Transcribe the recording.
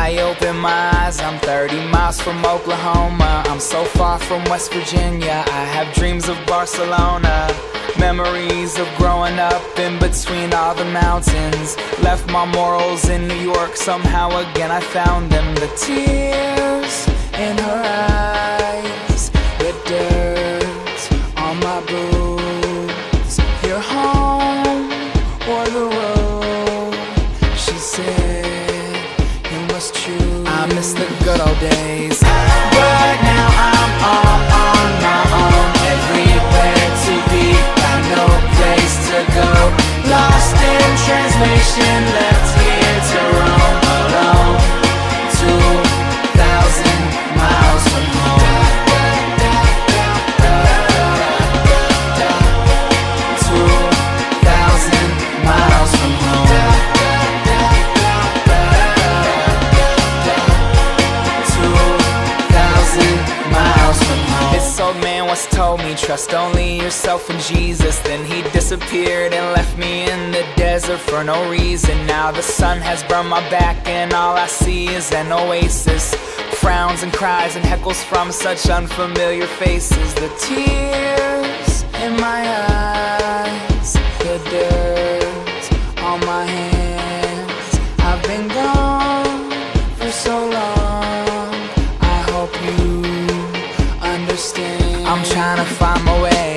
I open my eyes, I'm 30 miles from Oklahoma. I'm so far from West Virginia, I have dreams of Barcelona. Memories of growing up in between all the mountains. Left my morals in New York, somehow again I found them. The tears in her eyes, the dirt on my boots. Your home or the road, she said, you must choose. I miss the good old days, but now I'm all on my own. Everywhere to be, got no place to go. Lost in translation, left here to roam alone. 2,000 miles from home. 2,000 miles from home. 2,000 miles from home. This old man once told me, trust only yourself and Jesus. Then he disappeared and left me in the desert for no reason. Now the sun has burned my back and all I see is an oasis. Frowns and cries and heckles from such unfamiliar faces. The tears in my eyes, the dirt on my hands. I've been gone for so long, I hope you understand. I'm trying to find my way